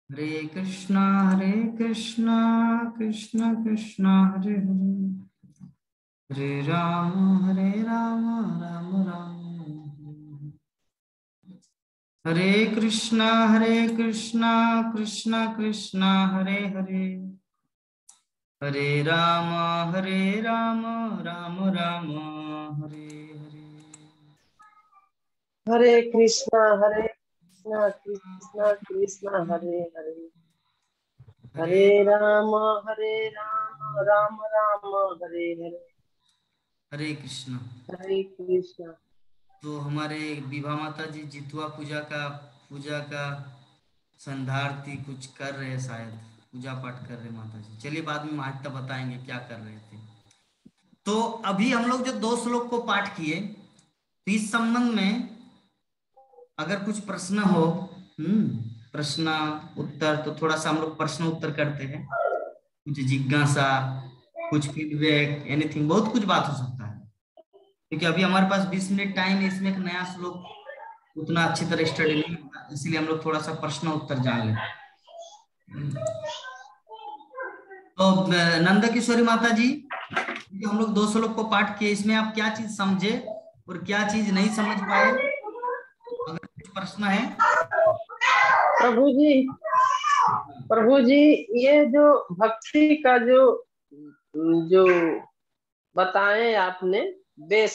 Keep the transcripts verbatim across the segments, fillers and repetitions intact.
हरे कृष्णा हरे कृष्णा कृष्ण कृष्णा हरे हरे, हरे राम हरे राम राम राम हरे हरे। कृष्णा हरे कृष्णा कृष्ण कृष्णा हरे हरे, हरे राम हरे राम राम राम हरे हरे। हरे कृष्णा हरे कृष्णा कृष्णा कृष्णा हरे हरे, हरे राम हरे राम राम राम हरे हरे। हरे कृष्णा। हरे कृष्णा। तो हमारे विभा माता जी जितुआ पूजा का पूजा का संधारती कुछ कर रहे हैं, शायद पूजा पाठ कर रहे माता जी। चलिए बाद में महत्व बताएंगे क्या कर रहे थे। तो अभी हम लोग जो दो श्लोक को पाठ किए, तो इस संबंध में अगर कुछ प्रश्न हो, हम्म प्रश्न उत्तर, तो थोड़ा सा हम लोग प्रश्न उत्तर करते हैं, कुछ जिज्ञासा, कुछ फीडबैक, एनीथिंग, बहुत कुछ बात हो सकता है। क्योंकि अभी हमारे पास बीस मिनट टाइम है, इसमें एक नया श्लोक उतना अच्छी तरह स्टडी नहीं होगा, इसलिए हम लोग थोड़ा सा प्रश्न उत्तर जान लेते। तो नंद किशोरी माता जी, हम लोग दो श्लोक को पाठ किए, इसमें आप क्या चीज समझे और क्या चीज नहीं समझ पाए, अगर कुछ प्रश्न है। प्रभु जी, प्रभु जी, ये जो भक्ति का जो जो बताए आपने बेस,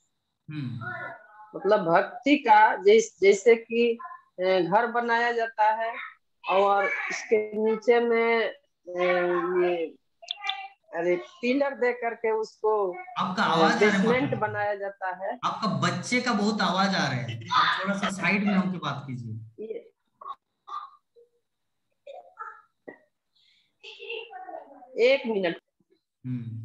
मतलब भक्ति का जैस, जैसे कि घर बनाया जाता है और इसके नीचे में ये अरे पिलर दे करके उसको आपका आवाज आ रहा है, बेसमेंट बनाया जाता है। आपका बच्चे का बहुत आवाज आ रहा है, आप थोड़ा सा साइड में होकर बात कीजिए। एक मिनट। हम्म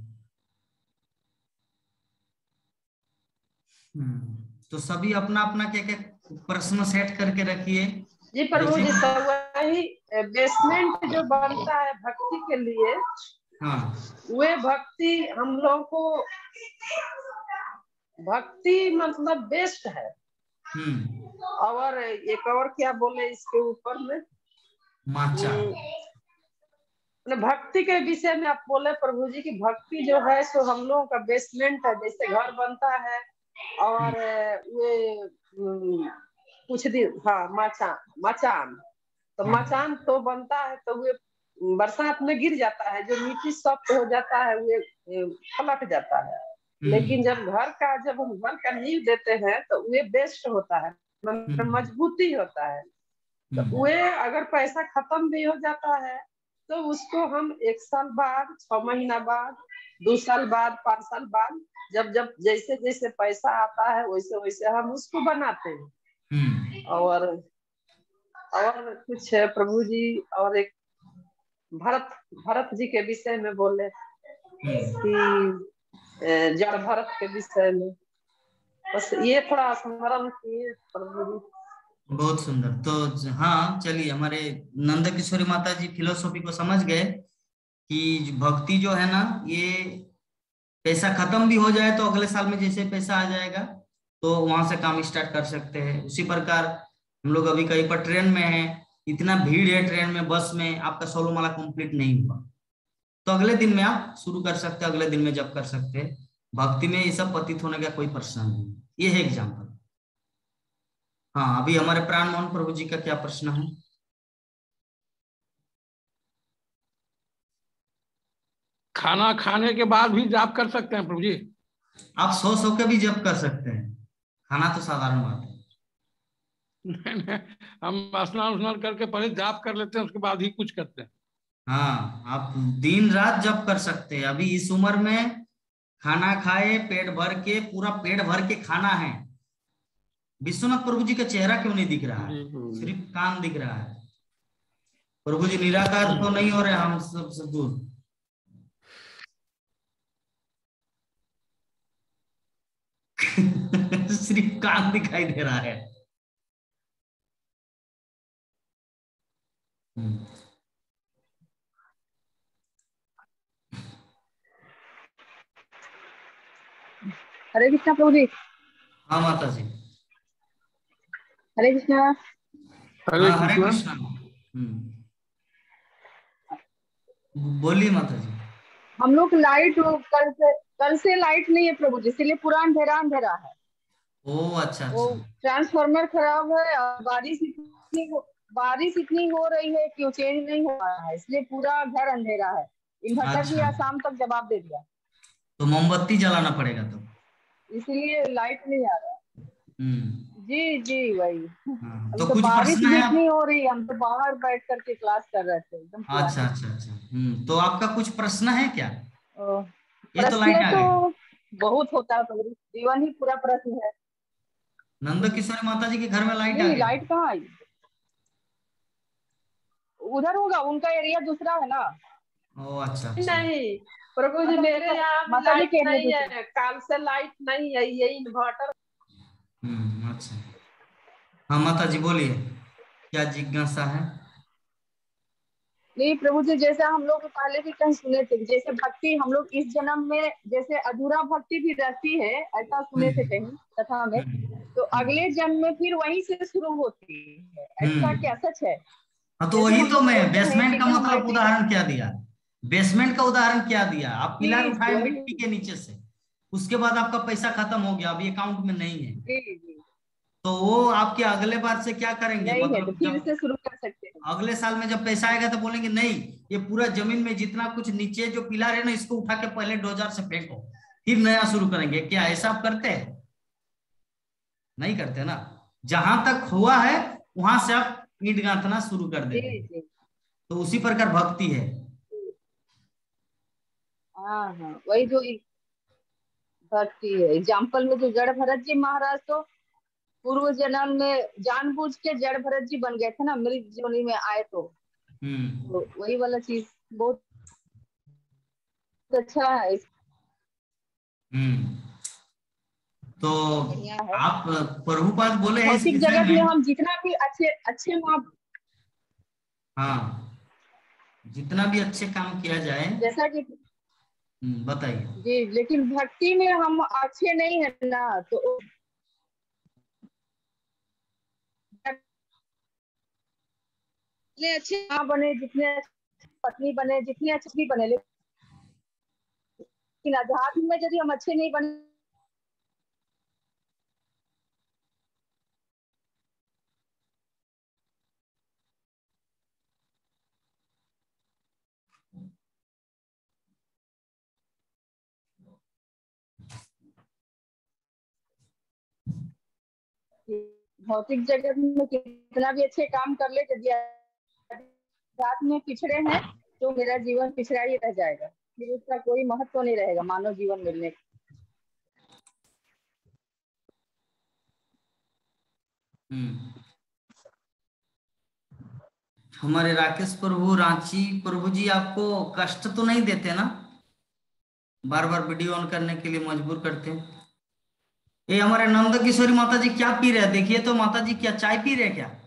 हम्म तो सभी अपना अपना क्या क्या प्रश्न सेट करके रखिए। जी प्रभु जी, सब वही बेसमेंट जो बनता है भक्ति के लिए, हाँ, वे भक्ति हम लोग को भक्ति मतलब बेस्ट है। हम्म और एक और क्या बोले इसके ऊपर में, माचा, भक्ति के विषय में आप बोले प्रभु जी की भक्ति जो है सो हम लोगों का बेसमेंट है, जैसे घर बनता है और ये कुछ दिन, हाँ मचान, मचान तो मचान तो बनता है, तो वे बरसात में गिर जाता है, जो मिट्टी सॉफ्ट हो जाता है वे पलट जाता है। लेकिन जब घर का जब हम घर का नींव देते हैं तो वे बेस्ट होता है, मजबूती होता है। तो वे अगर पैसा खत्म भी हो जाता है तो उसको हम एक साल बाद, छह महीना बाद, दो साल बाद, पांच साल बाद, जब जब जैसे जैसे पैसा आता है वैसे वैसे हम उसको बनाते हैं। और और कुछ है प्रभु जी, और एक भरत भरत जी के विषय में बोले कि जड़ भरत के विषय में, बस ये थोड़ा स्मरण किए प्रभु जी। बहुत सुंदर। तो हाँ, चलिए, हमारे नंद किशोरी माता जी फिलोसॉफी को समझ गए कि भक्ति जो है ना, ये पैसा खत्म भी हो जाए तो अगले साल में जैसे पैसा आ जाएगा तो वहां से काम स्टार्ट कर सकते हैं। उसी प्रकार हम लोग अभी कहीं पर ट्रेन में हैं, इतना भीड़ है ट्रेन में, बस में, आपका सोलो माला कंप्लीट नहीं हुआ तो अगले दिन में आप शुरू कर सकते हैं, अगले दिन में जब कर सकते हैं। भक्ति में ये सब पतित होने का कोई प्रश्न नहीं। ये है एग्जाम्पल। हाँ, अभी हमारे प्राण मोहन प्रभु जी का क्या प्रश्न है। खाना खाने के बाद भी जाप कर सकते हैं प्रभु जी? आप सो सो के भी जप कर सकते हैं, खाना तो साधारण बात है। नहीं नहीं, हम स्नान स्नान करके पहले जाप कर लेते हैं, उसके बाद ही कुछ करते हैं। हाँ, आप दिन रात जप कर सकते हैं। अभी इस उम्र में खाना खाए पेट भर के, पूरा पेट भर के खाना है। विश्वनाथ प्रभु जी का चेहरा क्यों नहीं दिख रहा है, सिर्फ कान दिख रहा है। प्रभु जी निराकार तो नहीं हो रहे हम सबसे दूर। सिर्फ कान दिखाई दे रहा है। हरे कृष्णा प्रभु जी। हाँ माता जी। हरे कृष्णा। हरे हाँ, हरे कृष्णा। कृष्णा। हम्म बोलिए माता जी। हम लोग लाइट वो कल से कल से लाइट नहीं है प्रभु जी, इसीलिए पूरा अंधेरा अंधेरा है। ओ अच्छा वो अच्छा। ट्रांसफार्मर खराब है और बारिश इतनी हो बारिश इतनी हो रही है कि वो चेंज नहीं हो रहा है, इसलिए पूरा घर अंधेरा है। इन्वर्टर भी अच्छा आज शाम तक जवाब दे दिया, तो मोमबत्ती जलाना पड़ेगा तो। इसीलिए लाइट नहीं आ रहा। हम्म। जी जी वही। हाँ अभी तो तो कुछ बारिश प्रश्न भी है आप। इतनी हो रही है, हम तो बाहर बैठ करके क्लास कर रहे थे, एकदम पूरा अच्छा अंधेरा। अच्छा अच्छा। हम्म तो आपका कुछ प्रश्न है क्या। ओ, ये तो लाइट प्रश्न आ तो गई। बहुत होता है प्रभु, जीवन ही पूरा प्रश्न है। नंद किशोरी माता जी के घर में लाइट आ नहीं गई। लाइट कहाँ आई, उधर होगा, उनका एरिया दूसरा है ना। ओ अच्छा अच्छा। नहीं प्रभु जी, माता जी मेरे का यहाँ भी माता जी लाइट के एरिया नहीं दूसरा। है, कल से लाइट नहीं है, ये इन्वर्टर। हम्म अच्छा। हाँ माता जी बोलिए, क्या जिज्ञासा है। नहीं प्रभु जी, जैसे हम लोग पहले भी कहीं सुने थे, जैसे भक्ति हम लोग इस जन्म में जैसे अधूरा भक्ति भी रहती है, ऐसा सुने थे हम्म कहीं कथा में। तो हम्म अगले जन्म में फिर वहीं से शुरू होती है, ऐसा हम्म। क्या सच है। हाँ तो जैसे वही हम तो लोग मैं बोलते हैं बेसमेंट कि का हम मतलब मैट्रिक। उदाहरण क्या दिया। बेसमेंट का उदाहरण क्या दिया, आप पिलर जी जी उठाए वही। मिट्टी के नीचे से, उसके बाद आपका पैसा खत्म हो गया, अभी अकाउंट में नहीं है। जी जी। तो वो आपके अगले बार से क्या करेंगे, नहीं है तो मतलब फिर जब से शुरू कर सकते हैं। अगले साल में जब पैसा आएगा तो बोलेंगे नहीं, ये पूरा जमीन में जितना कुछ नीचे जो पिलर है ना, इसको उठा के पहले डोजर से फेंको, फिर नया शुरू करेंगे। क्या ऐसा आप करते हैं। नहीं करते ना। जहां तक हुआ है वहां से आप ईंट गांथना शुरू कर जी देते हैं। जी। तो उसी प्रकार भक्ति है। हाँ हाँ वही जो भक्ति है। एग्जाम्पल में जो जड़ भरत जी महाराज तो पूर्व जन्म में जानबूझ के जड़ भरत जी बन गए थे ना, मृत योनि में आए तो, हम्म तो वही वाला चीज बहुत अच्छा है। हम्म। तो बढ़िया है। आप प्रभुपाद बोले हैं इस भौतिक विषय जगत में में। हम जितना भी अच्छे अच्छे माँ, हाँ जितना भी अच्छे काम किया जाए। जैसा कि हम्म, बताइए। जी, लेकिन भक्ति में हम अच्छे नहीं है ना, तो जितने अच्छे माँ बने, जितने अच्छी पत्नी बने, जितने अच्छे भी बने, लेकिन अध्यात्म में यदि हम अच्छे नहीं बने। भौतिक जगत में कितना भी अच्छे काम कर ले, यदि अध्यात्म में पिछड़े हैं तो मेरा जीवन पिछड़ा ही रह जाएगा, फिर उसका कोई महत्व नहीं रहेगा मानव जीवन मिलने का। हम्म। हमारे राकेश प्रभु रांची प्रभु जी आपको कष्ट तो नहीं देते ना, बार बार वीडियो ऑन करने के लिए मजबूर करते हैं। ये हमारे नंद किशोरी माता जी क्या पी रहे हैं, देखिए तो माता जी क्या चाय पी रहे हैं क्या।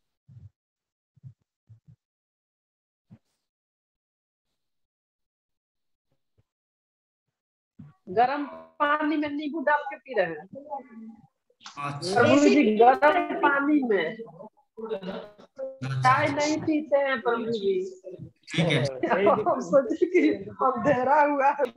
गर्म पानी में नींबू डाल के पी रहे हैं अच्छा प्रभु जी, गर्म पानी में। अच्छा चाय अच्छा। नहीं पीते हैं प्रभु जी। ठीक है। हम सोचे कि अंधेरा हुआ है।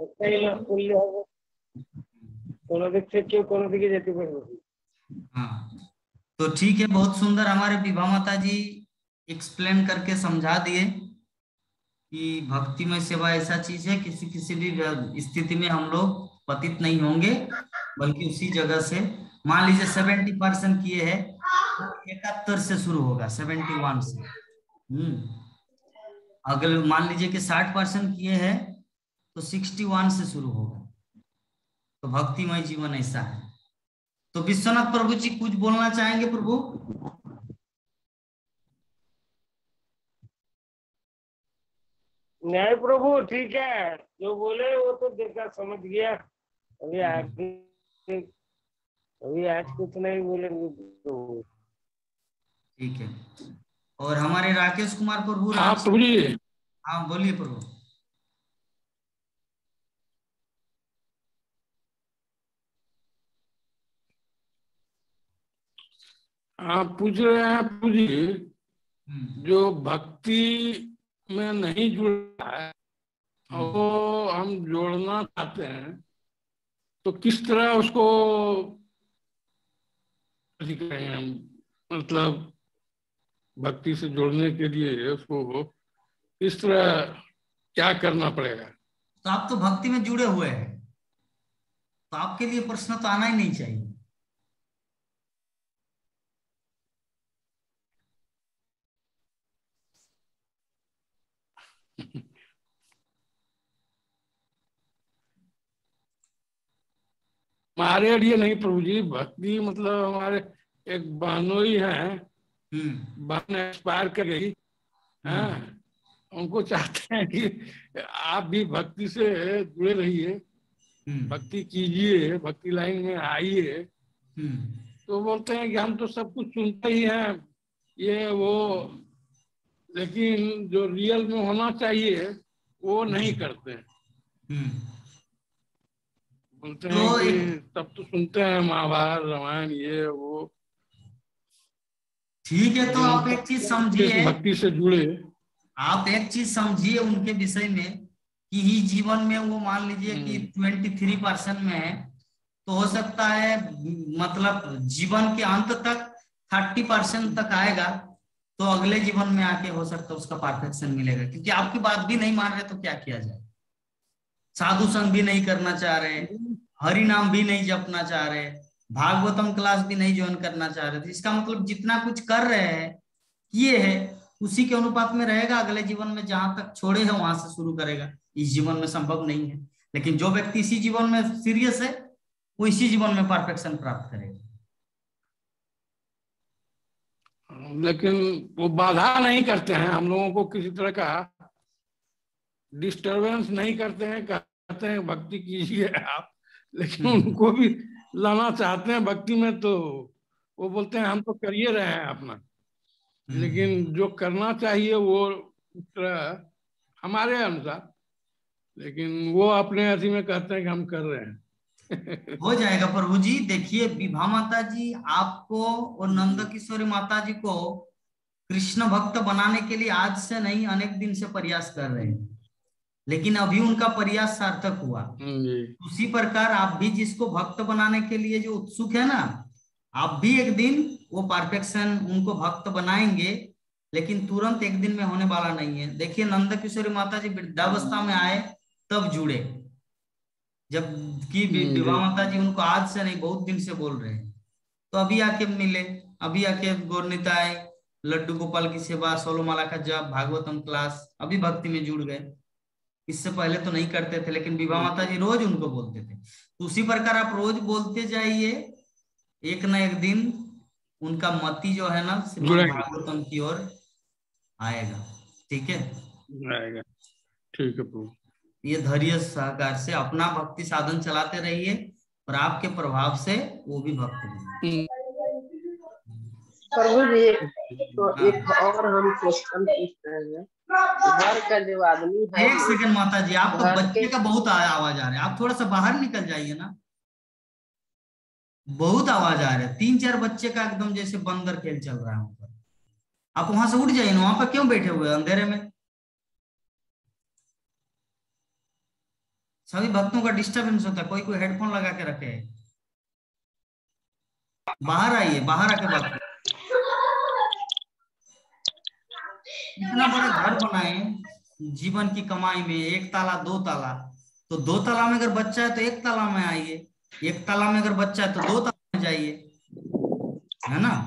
हाँ तो ठीक है, बहुत सुंदर हमारे विभा माता जी एक्सप्लेन करके समझा दिए कि भक्तिमय सेवा ऐसा चीज है, किसी किसी भी स्थिति में हम लोग पतित नहीं होंगे, बल्कि उसी जगह से, मान लीजिए सेवेंटी परसेंट किए हैं तो इकहत्तर से शुरू होगा, सेवेंटी वन से। हम्म। अगर मान लीजिए कि साठ परसेंट किए हैं तो सिक्सटी वन से शुरू होगा। तो भक्तिमय जीवन ऐसा है। तो विश्वनाथ प्रभु जी कुछ बोलना चाहेंगे प्रभु। न्याय प्रभु ठीक है, जो बोले वो तो देखा समझ गया। अभी आगे अभी आज कुछ नहीं बोलेंगे तो। ठीक है। और हमारे राकेश कुमार प्रभु हाँ रांची। प्रभु जी। हाँ बोलिए प्रभु। आप पूछ रहे हैं प्रभु जी, हम्म जो भक्ति में नहीं जुड़ा है वो हम जोड़ना चाहते हैं तो किस तरह उसको करेंगे हम, मतलब भक्ति से जोड़ने के लिए उसको किस तरह क्या करना पड़ेगा? तो आप तो भक्ति में जुड़े हुए हैं, तो आपके लिए प्रश्न तो आना ही नहीं चाहिए। हमारे लिए नहीं प्रभु जी, भक्ति मतलब हमारे एक बहनोई हैं, हम्म बहन एक्सपायर कर गई, हाँ, उनको चाहते हैं कि आप भी भक्ति से जुड़े रहिए, हम्म भक्ति कीजिए, भक्ति लाइन में आइए। हम्म तो बोलते हैं कि हम तो सब कुछ सुनते ही हैं, ये वो, लेकिन जो रियल में होना चाहिए वो नहीं करते हैं। हम्म बोलते हैं तो कि एक सब तो सुनते हैं महाभारत रामायण ये वो, ठीक है, तो लेकिन आप एक चीज जिस समझिए, भक्ति से जुड़े। आप एक चीज समझिए उनके विषय में कि ही जीवन में वो मान लीजिए कि हम्म, ट्वेंटी थ्री परसेंट में है, तो हो सकता है मतलब जीवन के अंत तक थर्टी परसेंट तक आएगा, तो अगले जीवन में आके हो सकता है उसका परफेक्शन मिलेगा। क्योंकि आपकी बात भी नहीं मान रहे तो क्या किया जाए, साधु संग भी नहीं करना चाह रहे, हरि नाम भी नहीं जपना चाह रहे, भागवतम क्लास भी नहीं ज्वाइन करना चाह रहे, तो इसका मतलब जितना कुछ कर रहे हैं किए है उसी के अनुपात में रहेगा। अगले जीवन में जहां तक छोड़े हैं वहां से शुरू करेगा, इस जीवन में संभव नहीं है। लेकिन जो व्यक्ति इसी जीवन में सीरियस है वो इसी जीवन में परफेक्शन प्राप्त करेगा। लेकिन वो बाधा नहीं करते हैं हम लोगों को, किसी तरह का डिस्टरबेंस नहीं करते हैं, कहते हैं भक्ति कीजिए आप, लेकिन हम्म उनको भी लाना चाहते हैं भक्ति में, तो वो बोलते हैं हम तो कर ही रहे हैं अपना, हम्म लेकिन जो करना चाहिए वो उस तरह हमारे अनुसार, लेकिन वो अपने अथी में कहते हैं कि हम कर रहे हैं। हो जाएगा प्रभु जी। देखिए विभा माता जी आपको और नंद किशोरी माता जी को कृष्ण भक्त बनाने के लिए आज से नहीं अनेक दिन से प्रयास कर रहे हैं, लेकिन अभी उनका प्रयास सार्थक हुआ। जी। उसी प्रकार आप भी जिसको भक्त बनाने के लिए जो उत्सुक है ना, आप भी एक दिन वो परफेक्शन उनको भक्त बनाएंगे, लेकिन तुरंत एक दिन में होने वाला नहीं है। देखिए नंद किशोरी माता जी वृद्धावस्था में आए तब जुड़े, जब की विभा जी। माता जी उनको आज से नहीं बहुत दिन से बोल रहे हैं, तो अभी आके मिले, अभी आके गौरनिताई लड्डू गोपाल की सेवा, सोलोमाला का जप, भागवतम क्लास, अभी भक्ति में जुड़ गए। इससे पहले तो नहीं करते थे, लेकिन विभा माता जी रोज उनको बोलते थे। तो उसी प्रकार आप रोज बोलते जाइए, एक ना एक दिन उनका मति जो है ना श्रीमद् जुड़ेंगे, भागवतम की ओर आएगा। ठीक है, आएगा। ठीक है प्रभु। ये धैर्य सहकार से अपना भक्ति साधन चलाते रहिए और आपके प्रभाव से वो भी भक्त बने। प्रभु जी तो हाँ एक और हम क्वेश्चन पूछ रहे हैं, घर का जो आदमी है, एक सेकंड माता जी, आपका घर बच्चे के का बहुत आवाज आ रहा है, आप थोड़ा सा बाहर निकल जाइए ना, बहुत आवाज आ रहा है। तीन चार बच्चे का एकदम जैसे बंदर खेल चल रहा है वहां पर। आप वहां से उठ जाइए ना, वहां पर क्यों बैठे हुए हैं अंधेरे में? सभी भक्तों का डिस्टरबेंस होता है, कोई कोई हेडफोन लगा के रखे है। बाहर आइए, बाहर आके बात करिए। इतना बड़ा घर बनाए जीवन की कमाई में, एक ताला दो ताला, तो दो ताला में अगर बच्चा है तो एक ताला में आइए, एक ताला में अगर बच्चा है तो दो ताला में जाइए, है ना?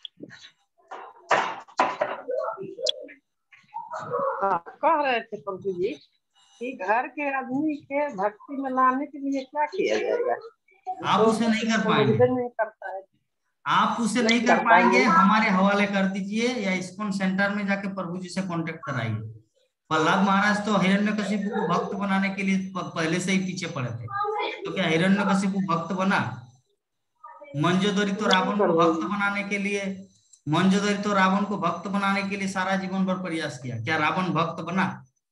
हाँ, कह रहे थे प्रभु जी कि घर के आदमी के भक्ति में लाने के लिए क्या किया जाएगा? आप तो उसे नहीं कर पाएंगे, समझते नहीं करता है, आप उसे नहीं नहीं कर कर पाएंगे। पाएंगे। हमारे हवाले कर दीजिए या इस्कॉन सेंटर में जाके प्रभु जी से कांटेक्ट कराइए। प्रहलाद महाराज तो हिरण्यकशिपु को भक्त बनाने के लिए पहले से ही पीछे पड़े थे, तो क्या हिरण्यकशिपु भक्त बना? मंजोदरी तो नहीं रावण को प्रभु भक्त जी, बनाने के लिए मंजोदरी तो रावण को भक्त बनाने के लिए सारा जीवन भर प्रयास किया, क्या रावण भक्त बना?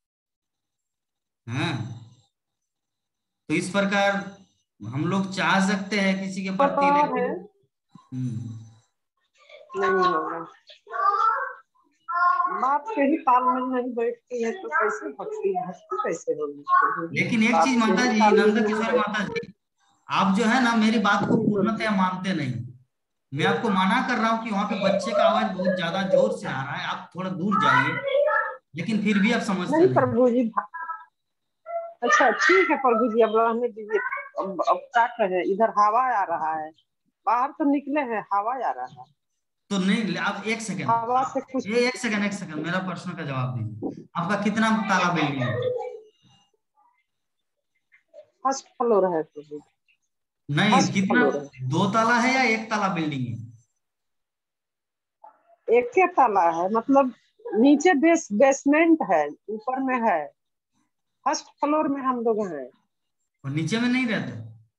हाँ, तो इस प्रकार हम लोग चाह सकते हैं किसी के पता प्रति, है लेकिन हम्म नहीं होगा। बात के ही तालमेल नहीं बैठती है तो कैसे भक्ति भक्ति कैसे होगी। लेकिन एक बात चीज के माता ही जी, तालमेल नंद नहीं किशोर बैठती। माता जी, आप जो है ना मेरी बात को पूर्णतया मानते नहीं। मैं आपको मना कर रहा हूँ कि वहां पे बच्चे का आवाज बहुत ज्यादा जोर से आ रहा है, आप थोड़ा दूर जाइए, लेकिन फिर भी आप समझते नहीं नहीं। प्रभु जी, अच्छा ठीक है प्रभु जी, अब रहने दीजिए। अब अब क्या कहें, इधर हवा आ रहा है, बाहर तो निकले हैं, हवा आ रहा है। तो नहीं, आप एक सेकंड, हवा से आप कुछ ये एक सेकंड एक सेकंड मेरा प्रश्न का जवाब दीजिए। आपका कितना ताला बिल्डिंग है? फर्स्ट फ्लोर है प्रभु, नहीं, फर्स्ट कितना, फ्लोर है। दो ताला है या एक ताला बिल्डिंग है? एक ही ताला है, मतलब नीचे बेस बेसमेंट है, ऊपर में है। फर्स्ट फ्लोर में हम लोग हैं। और नीचे में नहीं रहते?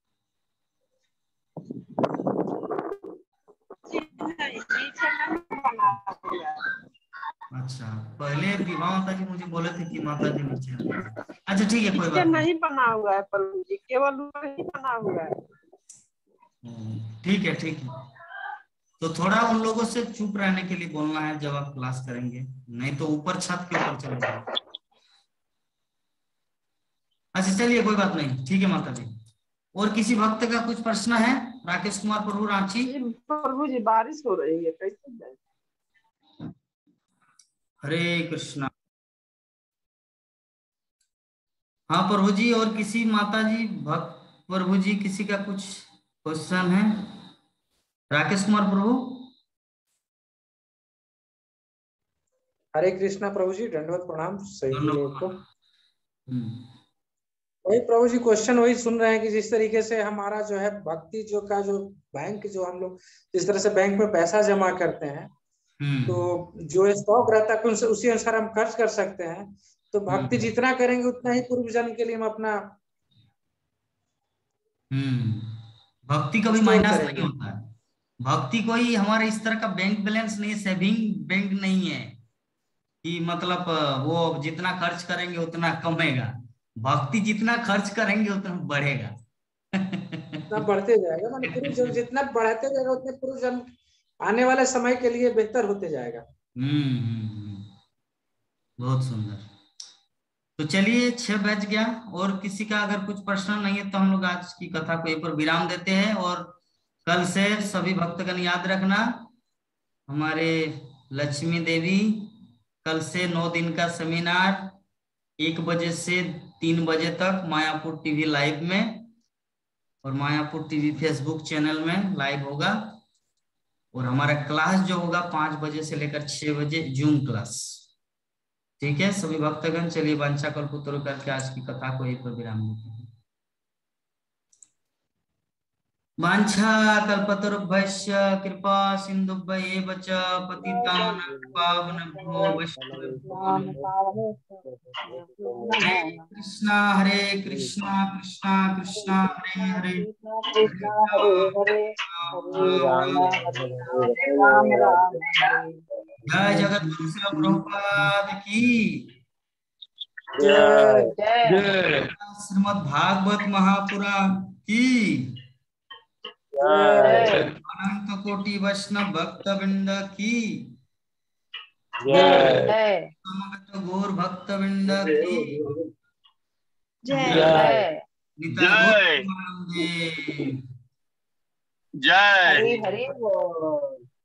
नीचे नहीं बना हुआ है। अच्छा, पहले विवाह माता जी मुझे बोले थे कि माता जी नीचे रहते हैं। अच्छा ठीक है, कोई नीचे बात नहीं। नहीं बना हुआ है प्रभु जी, केवल ऊपर ही बना हुआ है। हम्म, ठीक है ठीक है। तो थोड़ा उन लोगों से चुप रहने के लिए बोलना है जब आप क्लास करेंगे, नहीं तो ऊपर छत के ऊपर चले जाएंगे। अच्छा चलिए, कोई बात नहीं, ठीक है माता जी। और किसी भक्त का कुछ प्रश्न है? राकेश कुमार प्रभु, रांची। जी प्रभु जी, बारिश हो रही है, कैसे जाए? हरे कृष्णा। हाँ प्रभु जी, और किसी माता जी भक्त प्रभु जी किसी का कुछ क्वेश्चन है? राकेश कुमार प्रभु। हरे कृष्णा प्रभु जी, दंडवत प्रणाम सभी लोग को। हम्म, वही प्रभु जी क्वेश्चन वही सुन रहे हैं कि जिस तरीके से हमारा जो है भक्ति जो का जो बैंक, जो हम लोग जिस तरह से बैंक में पैसा जमा करते हैं, हम्म, तो जो स्टॉक रहता है उनसे उसी अनुसार हम खर्च कर सकते हैं। तो भक्ति हम्म, जितना करेंगे उतना ही पूर्व जन्म के लिए हम अपना हम्म। भक्ति कभी स्टोर माइनस नहीं करेंगे। होता है। भक्ति कोई हमारे इस तरह का बैंक बैलेंस नहीं है, सेविंग बैंक नहीं है कि मतलब अ, वो जितना खर्च करेंगे उतना कमेगा। भक्ति जितना खर्च करेंगे उतना बढ़ेगा। उतना बढ़ते जाएगा, माने पूर्व जन्म जितना बढ़ते जाएगा उतने पूर्व जन्म आने वाले समय के लिए बेहतर होते जाएगा। हम्म, हम्म, हम्म, बहुत सुंदर। तो चलिए, छह बज गया, और किसी का अगर कुछ प्रश्न नहीं है तो हम लोग आज की कथा को यहीं पर विराम देते हैं। और कल से सभी भक्तगण याद रखना, हमारे लक्ष्मी देवी कल से नौ दिन का सेमिनार एक बजे से तीन बजे तक मायापुर टीवी लाइव में, और मायापुर टीवी फेसबुक चैनल में लाइव होगा। और हमारा क्लास जो होगा पांच बजे से लेकर छह बजे जूम क्लास। ठीक है सभी भक्तगण, चलिए वांछा कल्पतरु करके आज की कथा को यहीं पर विराम देते हैं। वांछा कल्पतरुभ्यश्च कृपा सिन्धुभ्येव च पतितानां पावनेभ्यो वैष्णवेभ्यो नमः। हरे कृष्णा हरे कृष्णा कृष्णा कृष्णा हरे हरे, कृष्णा हरे हरे, हरे राम हरे राम, राम राम हरे। जय जगत गुरु श्रील प्रभुपाद की जय जय। जय श्रीमद् भागवत महापुराण की जय अनंत कोटि वैष्णव भक्त वृंद की जय जय समगत गौर भक्त वृंद की जय। जय निताय गौर प्रेमानंदे। जय हरे हरे बोल।